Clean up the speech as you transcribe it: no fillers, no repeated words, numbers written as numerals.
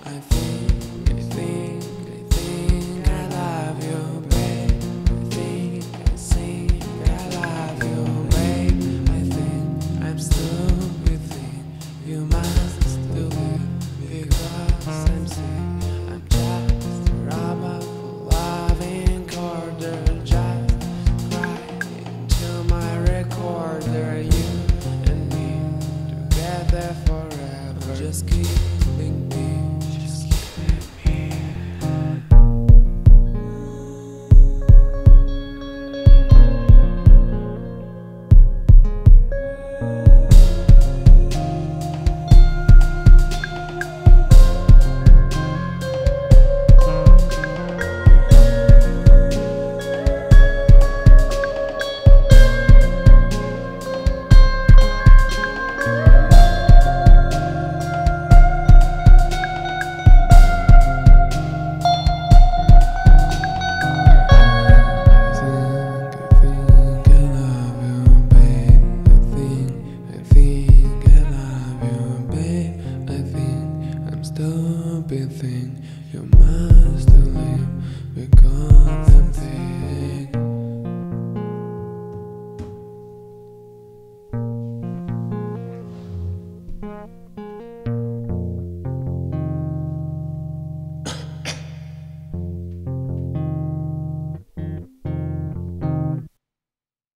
I love you, babe. I think I love you, babe. I think I'm stupid thing. You must still live because I'm sick. I'm just a robot for loving quarter. Just cry into my recorder. You and me together forever. Just killing me. Stupid thing, you must leave because I'm thinking.